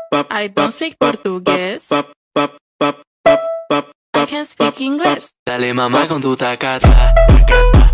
I don't speak português. I can speak English. Dale mamá con tu tacata, tacata.